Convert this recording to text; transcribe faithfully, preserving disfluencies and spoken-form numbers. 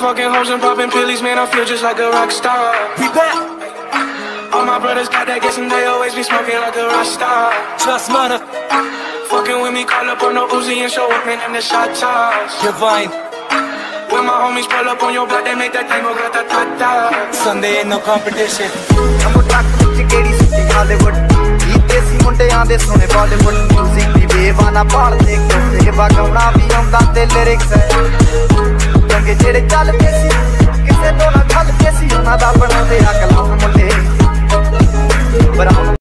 fucking hoes and popping pillies, man, I feel just like a rock star. We back. All my brothers got that gas and they always be smoking like a Rockstar. Just mother. Fucking with me, call up on the Uzi and show up, man, in the shot toss. Divine. When my homies pull up on your block, they make that thing go grata-ta-ta. Sunday ain't no competition. I'm a track with Kedi City Hollywood. Eat desi mundeyan de sone Bollywood. Music di bewana paal de kothe bagauna bhi aunda te lyrics hai. Jange jehde chalde si kise to na khalde si ona da banaude aklan munde.